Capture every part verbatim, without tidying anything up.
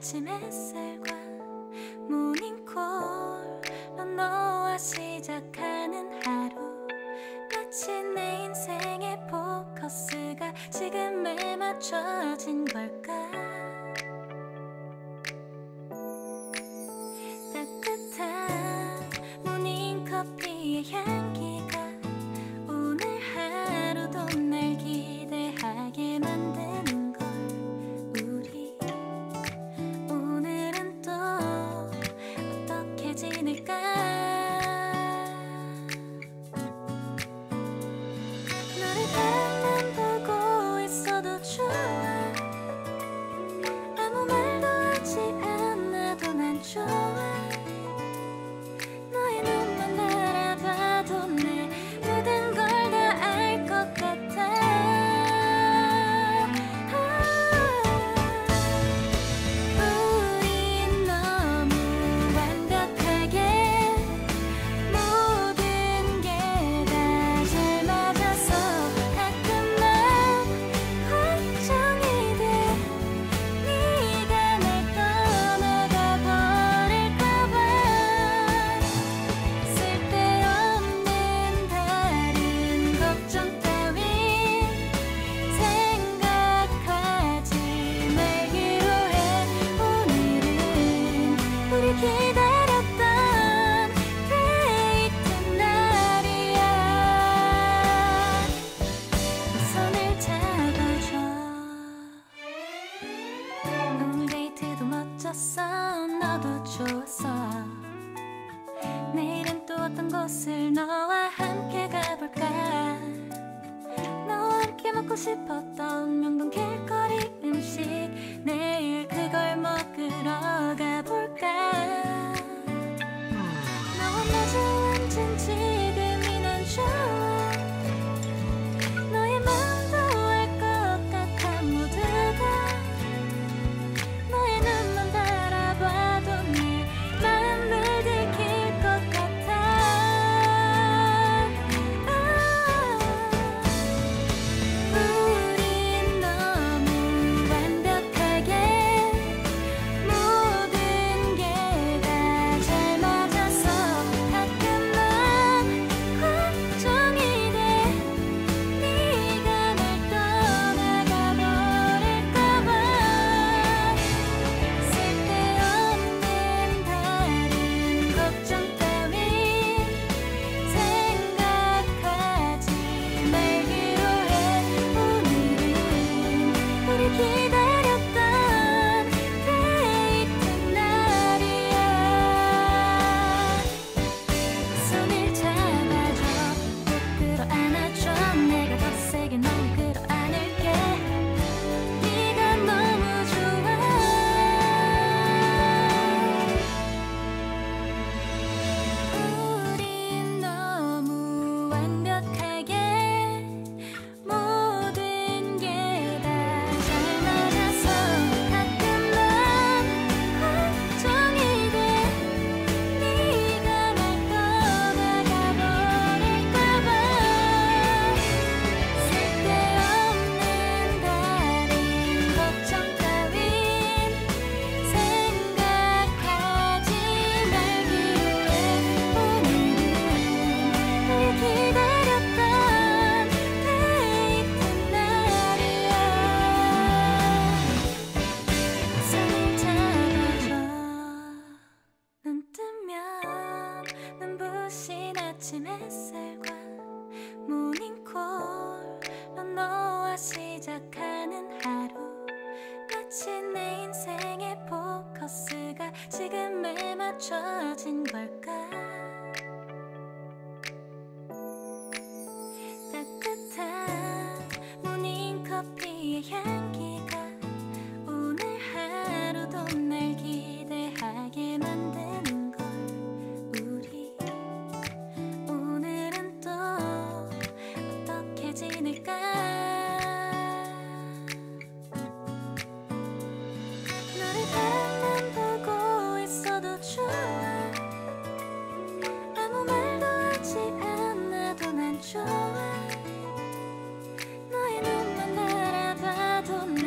아침 햇살과 모닝콜로 너와 시작하는 하루, 마치 내 인생의 포커스가 지금에 맞춰진 걸까. 따뜻한 모닝커피의 향기가 오늘 하루도 날 기대하게 만드는 걸. 우리 오늘은 또 어떻게 지낼까. 너를 바라만 보고 있어도 좋아. 아무 말도 하지 않아도 난 좋아. 너의 눈만 바라봐도 내 모든 걸 다 알 것 같아. 우린 너무 완벽하게 모든 게 다 잘 맞아서 가끔 난 걱정이 돼. 네가 날 떠나가 버릴까 봐. 쓸데없는 다른 걱정 따윈 생각하지 말기로 해. 오늘은 우리 기다렸던 데이트 날이야. 손을 잡아줘. 오늘 데이트도 멋졌어. 너도 좋았어. 내일은 또 어떤 곳을 너와 함께 가볼까. 너와 함께 먹고 싶었던 명동 길거리 음식, 내일 그걸 먹으러 가볼까. 너와 마주 앉은 지금이 난 좋아. 너의 마음도 알 것 같아. 모두 다 너의 눈만 바라봐도 내 마음을 들킬 것 같아. 우린 너무 완벽하게 모든 게 다 잘 맞아서 가끔 난 걱정이 돼. 네가 날 떠나가 버릴까 봐. 쓸데없는 다른 걱정 따윈 생각하지 말기로 해. 오늘은 우리 기다렸던 데이트 날이야. 손을 잡아줘. 꼭 끌어안아줘. 내가 더 세게 널 끌어안을게. 네가 너무 좋아. 우린 너무 완벽하게 모든 게 다 잘 맞아서 가끔 난 걱정이 돼. 네가 날 떠나가 버릴까 봐. 쓸데없는 다른 걱정 따윈 생각하지 말기로 해. 오늘은 우리 기다렸던 데이트 날이야. 손을 잡아줘. 눈 뜨면 눈부신 아침 햇살과 모닝콜로 너와 시작하는 하루, 마치 내 인생의 포커스가 지금에 맞춰진 걸까. 따뜻한 모닝커피의 향기가 오늘 하루도 날 기대하게 만드는 걸. 우리 오늘은 또 어떻게 지낼까. 너를 바라만 보고 있어도 좋아. 아무 말도 하지 않아도 난 좋아. 너의 눈만 바라봐도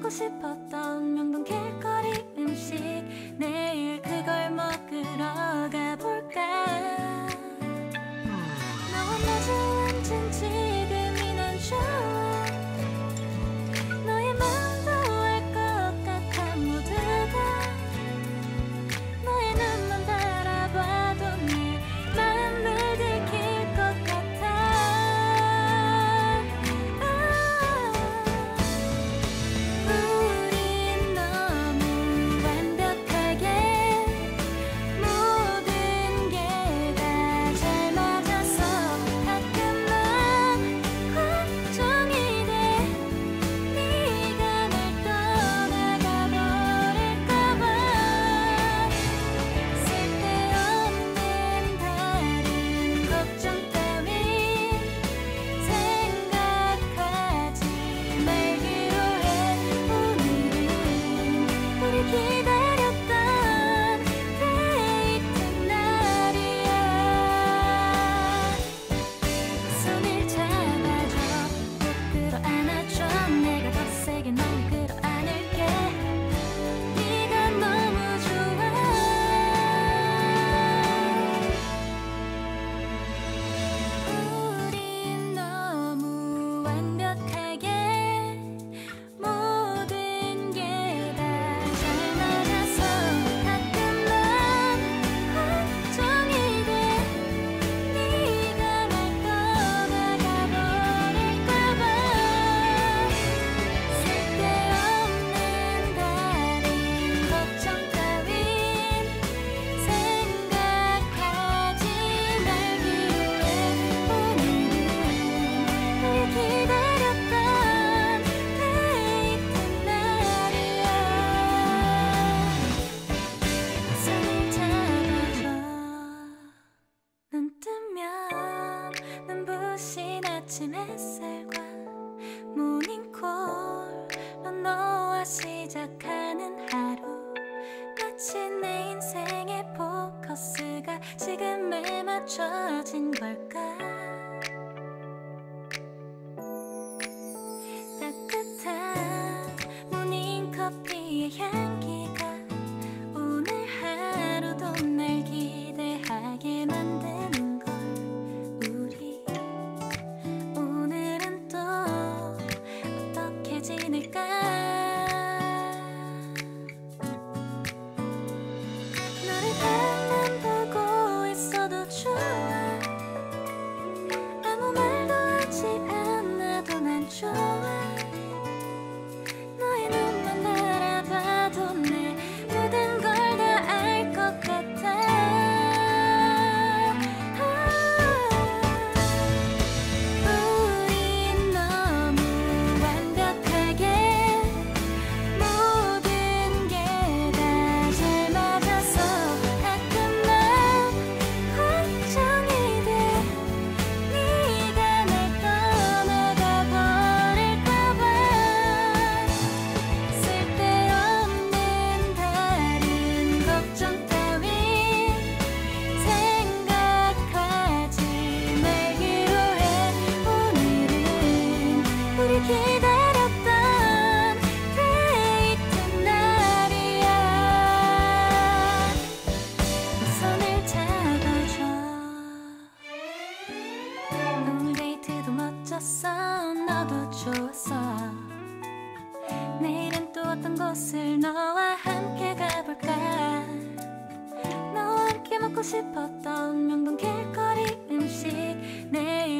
먹고 싶었던 명동 길거리 음식 내일 그걸 먹으러 가볼까. 너와 마주 앉은 지금이 난 좋아. 너의 마음도 알 것 같아. 모두 다 너의 눈만 바라봐도 내 마음을 들킬 것 같아. 아, 우린 너무 완벽하게 모든 게 다 잘 맞아서 가끔 난 걱정이 돼. 네가 날 떠나가 버릴까 봐. 쓸데없는 다른 걱정 따윈 생각하지 말기로 해. 오늘은 우리 기다렸던 데이트 날이야. 손을 잡아줘, 꼭 끌어안아줘. 내가 더 세게 널 끌어안을게. 네가 너무 좋아. 우린 너무 완벽하게 모든 게 다 잘 맞아서 가끔 난 걱정이 돼. 네가 날 떠나가 버릴까 봐. 쓸데없는 다른 걱정 따윈 생각하지 말기로 해. 오늘은 우리 기다렸던 데이트 날이야. 손을 잡아줘. 눈 뜨면 눈부신 아침 햇살과 모닝콜로 너와 시작하는 하루. 마치 내 인생의 포커스가 지금에 맞춰진 걸까. 따뜻한 모닝커피의 향기가 오늘 하루도 날 기대하게 만드는 걸. 우리 오늘은 또 어떻게 지낼까. 너를 바라만 보고 있어도 좋아. 아무 말도 하지 않아도 난 좋아. 너의 눈만 바라봐도 내 모든 걸 다 알 것 같아. 우린 너무 완벽하게 모든 게 다 잘 맞아서 가끔 난 걱정이 돼. 네가 날 떠나가 버릴까 봐. 쓸데없는 다른 걱정 따윈 생각하지 말기로 해. 오늘은 우리 기다렸던 데이트 날이야. 손을 잡아줘. 오늘 데이트도 멋졌어. 너도 좋았어. 내일은 또 어떤 곳을 너와 함께 가볼까. 너와 함께 먹고 싶었던 명동 길거리 음식 내일